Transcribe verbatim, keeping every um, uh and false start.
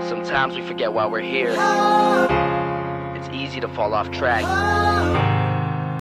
Sometimes we forget why we're here. It's easy to fall off track.